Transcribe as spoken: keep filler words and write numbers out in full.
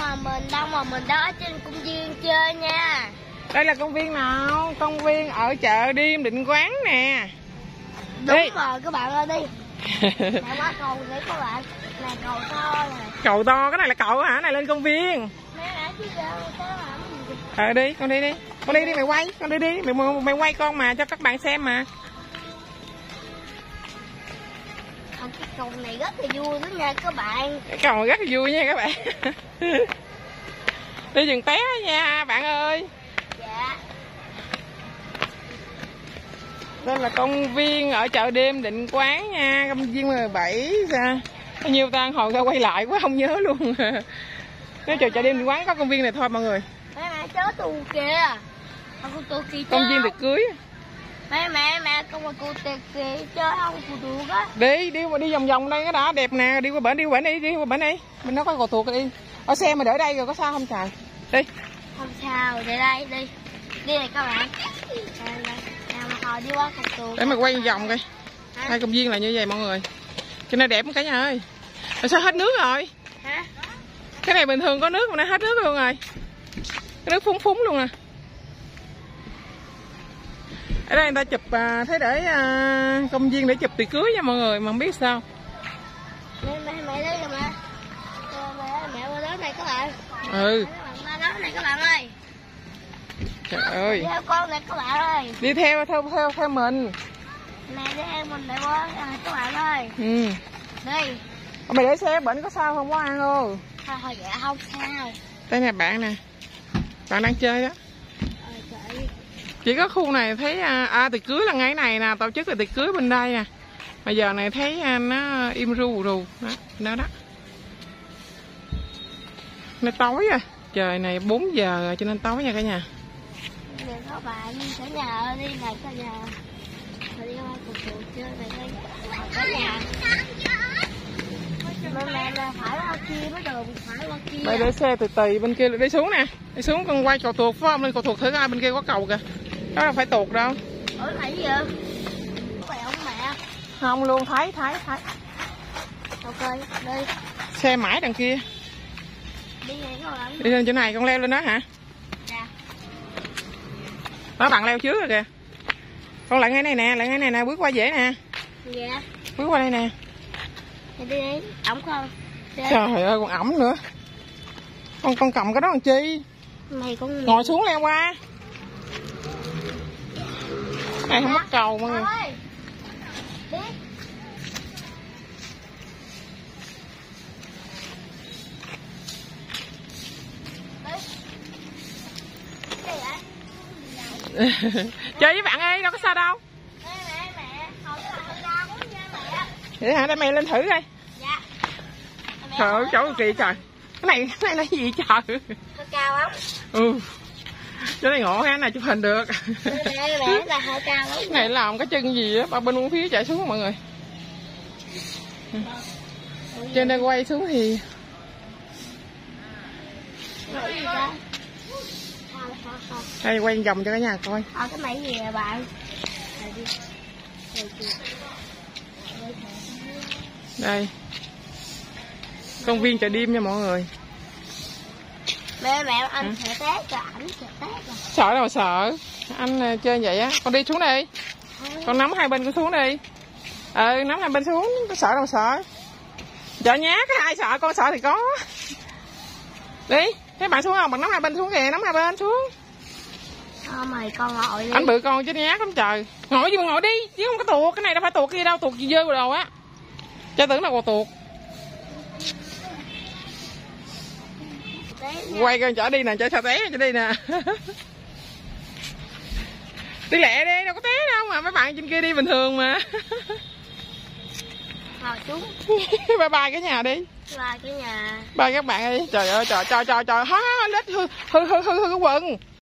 mà mình đâu mà mình đó trên công viên chơi nha. Đây là công viên nào? Công viên ở chợ đêm Định Quán nè. Đúng đi. rồi các bạn ơi, đi. Này quá cầu để các bạn. Này cầu to nè. Cầu to, cái này là cầu hả? Này lên công viên. Mẹ đã chứ đâu có làm gì. Ờ đi, con đi đi. Con đi đi mày quay, con đi đi, mày mày quay con mà cho các bạn xem mà. Cái cầu này rất là vui đó nha các bạn. Cái cầu rất là vui nha các bạn. Đi đừng té nha bạn ơi. Dạ. Đây là công viên ở chợ đêm Định Quán nha, công viên mười bảy ra. Bao nhiêu ta hồi ra quay lại quá không nhớ luôn. Cái chợ chợ đêm Định Quán có công viên này thôi mọi người. Mẹ mẹ chớ tù kìa. Con tù kìa Công viên tiệc cưới. Mẹ mẹ mẹ con mà cô tiệc kìa chơi không cô tuột á. Đi đi đi vòng vòng đây cái đã đẹp nè, đi qua bển đi qua bển đi, đi qua bển đi. Mình nó có cầu tuột đi. Ở xe mà đỡ đây rồi có sao không trời. Đi. Không sao, để đây đi. Đi này các bạn. Nào mà hồi đi qua cầu tuột. Để mà quay vòng coi. Hai công viên là như vậy mọi người. Cho nên đẹp cả nhà ơi. Rồi sao hết nước rồi? Hả? Cái này bình thường có nước mà nó hết nước luôn rồi. Cái nước phúng phúng luôn à. Ở đây người ta chụp à, thấy để à, công viên để chụp tiệc cưới nha mọi người mà không biết sao. Mẹ mẹ mẹ đây rồi mẹ. Mẹ mẹ qua đó này các bạn. Ừ. Qua đó này các bạn ơi. Trời ơi. Đi theo con này các bạn ơi. Đi theo theo theo theo mình. Nè đi theo mình để qua các bạn ơi. Ừ. Đi. Mày để xe bệnh có sao không có ăn không? Thôi thôi dạ không sao. Đây nè bạn nè. Bạn đang chơi đó. Ờ trời. Chỉ có khu này thấy à, à tiệc cưới là ngay này nè, tổ chức là tiệc cưới bên đây nè. Mà giờ này thấy à, nó im ru rù đó, nó đó. Nó tối rồi. Trời này bốn giờ rồi cho nên tối nha cả nhà. Nè các bạn cả nhà ơi, đi này cả nhà. Rồi đi qua cuộc cuộc chơi này đây. Cả nhà. Mẹ mẹ là phải qua kia mới được, phải qua kia. Mày để xe từ từ bên kia đi xuống nè. Đi xuống con quay cầu tuột phải không? Lên cầu tuột thử coi bên kia có cầu kìa. Đó là phải tuột đâu. Ở này gì vậy? Mẹ không mẹ. Không luôn, thấy thấy thấy. Ok, đi. Xe mãi đằng kia. Đi này các bạn. Đi lên chỗ này con leo lên đó hả? Dạ. Đó bạn leo trước rồi kìa. Con lại ngay này nè, lại ngay này nè, bước qua dễ nè. Dạ. Bước qua đây nè. Đi đi, ổng không? Đi. Trời ơi còn ẩm nữa. Con con cầm cái đó làm chi? Mày con Ngồi xuống leo qua. Này không bắt cầu mọi người. Đi. Chơi với bạn ơi, đâu có sao đâu. Mẹ mẹ mẹ, hồi cái là cao quá nha mẹ. Vậy hả, để mày lên thử coi. Dạ. Trời ơi, chỗ kỳ trời. Cái này, cái này là gì trời? Có cao không? Ừ. Chỗ này ngộ ha, này chụp hình được. Mẹ mẹ là hơi cao lắm. Cái này làm cái chân gì á, ba bên uống phía chạy xuống mọi người. Trên đây quay xuống thì đây quay vòng cho cả nhà coi. Ờ cái này gì vậy bạn? Đây. Công viên chợ đêm nha mọi người. Mẹ mẹ anh sẽ tét rồi, ảnh sẽ tét rồi. Sợ đâu mà sợ. Anh chơi vậy á. Con đi xuống đi. Con nắm hai bên con xuống đi. Ừ nắm hai bên xuống. Có sợ đâu mà sợ. Sợ nhát ai sợ con sợ thì có. Đi. Thấy bạn xuống không? Bạn nắm hai bên xuống kìa. Nắm hai bên xuống. Thôi mày con ngồi đi. Anh bự con chứ nhát lắm trời. Ngồi gì mà ngồi đi. Chứ không có tuột. Cái này đâu phải tuột kia đâu. Tuột gì dơ vào đầu á. Cho tưởng là còn tuột. Quay con chở đi nè. Chở sao té cho đi nè. Đi lẹ đi. Đâu có té đâu mà. Mấy bạn trên kia đi bình thường mà. Ngồi xuống. Bye bye cả nhà đi. Bye cái nhà. Bye các bạn đi. Trời ơi trời trời trời trời. Ha lết hư hư hư hư hư quần.